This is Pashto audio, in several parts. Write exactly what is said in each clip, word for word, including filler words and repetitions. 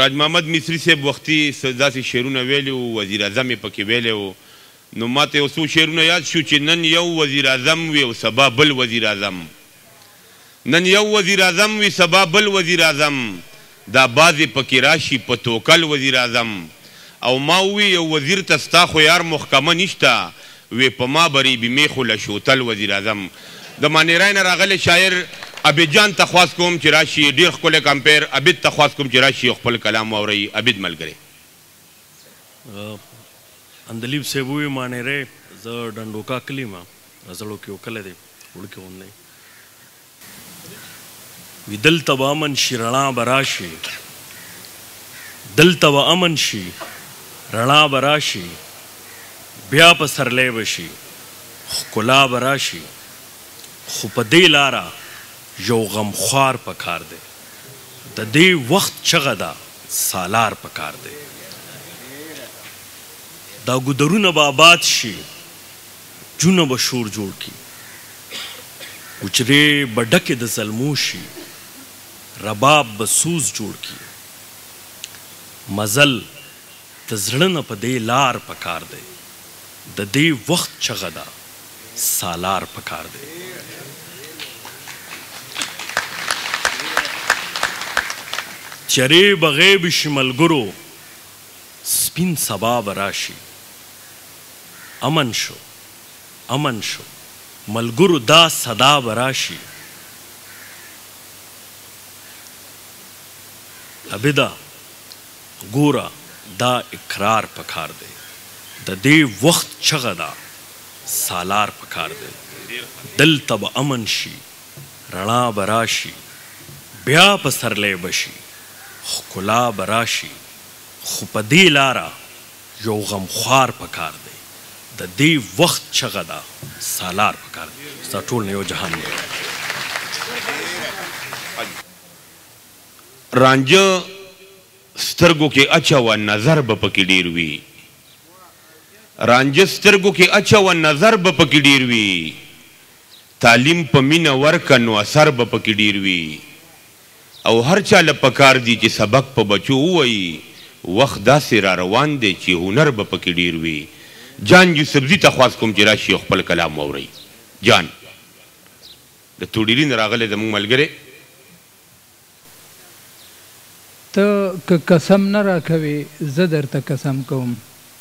راج محمد مصری صاحب وختي داسې شعرونه ویلي وو، وزیر اعظم یې پکې ویلی وو. نو ماته یو څو شعرونه یاد شو چې نن یو وزیر اعظم وي او سبا بل وزیر اعظم، نن یو وزیر اعظم وي سبا بل وزیر اعظم، دا بعضې پکې راشي په توکل وزیر اعظم. او ما ووي یو وزیر ته ستا خو یار محکمه نشته، وی په ما بری بیمې خو له شوتل وزیر اعظم. د مانیرای نه راغلی شاعر عبید جان ته خواست کوم چې راشي، ډېر ښکلی کمپیر. عبید ته خواست کوم چې راشي او خپل کلام واورئ. عبید ملګری. اندلیب صاحب ووی مانیری زه ډنډوکا کلي یم، زړو کې یو کلی دی وړوکی غوندی، وي دلته به امن شي رڼا به راشي، دلته به امن شي رڼا به راشي، بیا پسرلی به شي ښکلا به راشي، خو په دې لاره یو غمخوار پکار دی، د دې وخت چغه ده سالار پکار دی. دا ګودرونه به آباد شي، جونه به شور جوړ کړي، حجرې به ډکې د زلمو شي، رباب به سوز جوړ کړي. مزل د زړه نه په دې لار پکار دی، د دې وخت چغه ده سالار پکار دی. چرې به غیب شي ملګرو سپین سبا به راشي، امن شو امن شو ملګرو دا صدا به راشي. عبیده ګوره دا اقرار پکار دی، د دې وخت چغه ده سالار پکار دی. دلته به امن شي رڼا به راشي، بیا پسرلی به شي ښکلا به راشي، خو په دې لاره یو غمخوار پکار دی، د دې وخت چغه ده سالار پکار دی. ستا ټول نه یو جهان دی. رانجه سترګو کې اچوه نظر به پکې ډېر وي، رانجه سترګو کې اچوه نظر به پکې ډېر وي، تعلیم په مینه ورکه نو اثر به پکې ډېر وي. او هر چا له پکار دی چې سبق په بچو ووایي، وخت داسې را روان دی چې هنر به پکې ډېر وي. جان یوسفزي ته خواست کوم چې راشي او خپل کلام واورئ. جان د توډیري نه راغلی زموږ ملګری. ته که قسم نه راکوې زه درته قسم کوم،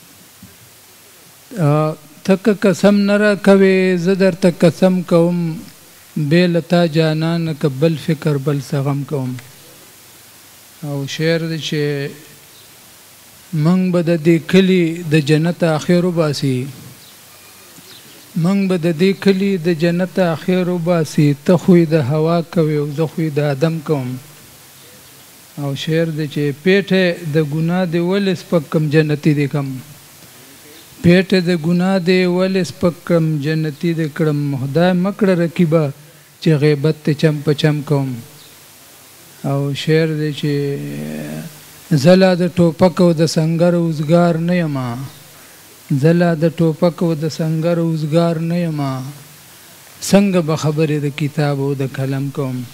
ته که قسم نه راکوې زه درته قسم کوم، بې له تا جانانه که بل فکر بل څه غم کوم. او شعر دی چې موږ به د دې کلي د جنت اخر وباسي، موږ به د دې کلي د جنت اخر وباسي، ته خو یې د هوا کوې او زه خو یې د ادم کوم. او شعر دی چې پیټه د ګناه دی ولې سپک کم جنتي دی کم، پیټه د ګناه دی ولې سپک کم جنتي دی کړم، خدای مکړه رقیبه چې غیبت ته چم په چم کوم. او شعر دی چې زلا د ټوپک او د سنگر اوزګار نه یما، زلا د ټوپک او د سنگر اوزګار نه یما، څنګه به خبرې د کتاب او د قلم کوم.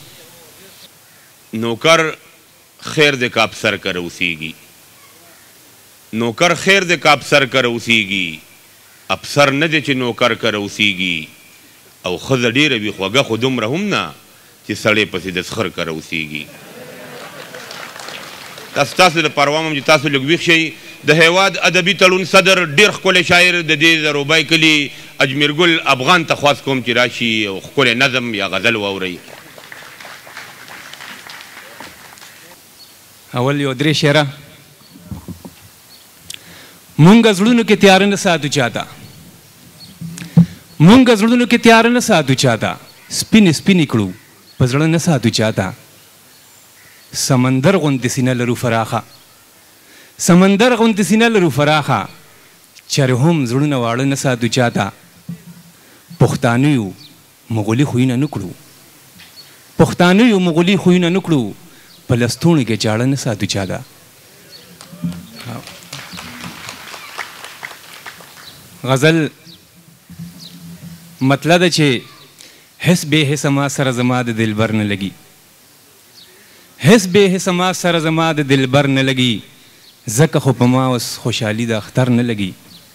نوکر خیر د کا افسر کر اوسیږي، نوکر خیر د کا افسر کر اوسیږي، افسر نه دی چې نوکر کر اوسیږي. او ښځه ډېره وي خوږه خو دومره هم نه چې سړی پسې د سخر کر اوسیږي. تاسو تاسو لپاره وایم چې تاسو لږ ویښ شئ. د هیواد ادبي تړون صدر ډېر ښکلی شاعر د دې زروبای کلي اجمیر ګل افغان ته خواست کوم چې راشي او ښکلی نظم یا غزل واورئ. اول یو درې شعره. مونږ زړونو کې تیاره نه ساتو چاته، مونږ زړونو کې تیاره نه ساتو چاته، سپینې سپینې کړو په زړه نه ساتو چاته. سمندر غوندې سینه لرو فراخه، سمندر غوندې سینه لرو فراخه، چرې هم زړونه واړه نه ساتو چاته. پښتانه یو مغولي خویونه نه کړو، پښتانه یو مغولي خویونه نه کړو، په لستوڼو کې چاړه نه ساتو چاته. غزل مطلب ده چې حس بې حسه ما سره زما د دلبر نه لګي، هیڅ بې حسه ما سره زما د دلبر نه لګي ځکه خو په ما اوس خوشحالي د اختر نه لګي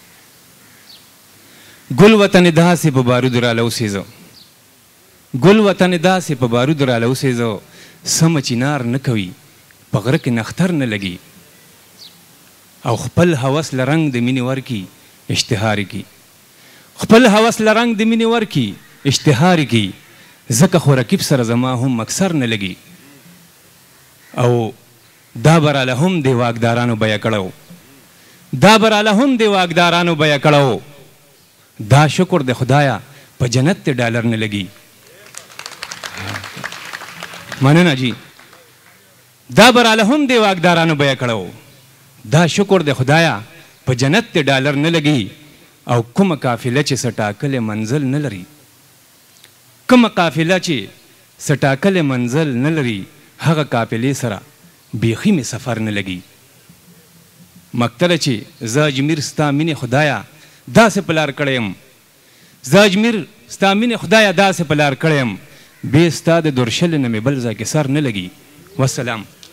ګل وطن داسې په بارودو راله اوسېزه ګل وطن داسې په بارودو راله اوسېزه سمه چینار نه کوي په غره کې نختر نه لګي او خپل هوس له رنګ د مینې ورکي اشتهار کی خپل هوس له رنګ د مینې ورکي اشتهار کی ځکه خو رقیب سره زما هم اکثر نه لګي او دا براله هم د واکدارانو بیه کړو دا براله هم د واکدارانو بیه کړو دا شکر د خدایا په جنت ته ډالر نه لګي مننه جی دا براله هم د واکدارانو بیه کړو دا شکر د خدایا په جنت ته ډالر نه لګي او کومه قافله چې سټاکل منزل نه لري کومه قافله چې سټاکل منزل نه لري هغه قافلې سره بیخي مې سفر نه لګي مقتله چې زه اجمیر ستا مینې خدایا داسې په لار کړی یم زه اجمیر ستا مینې خدایا داسې په لار کړی یم بې ستا د درشلې نه مې بل ځای کې سر نه لګي والسلام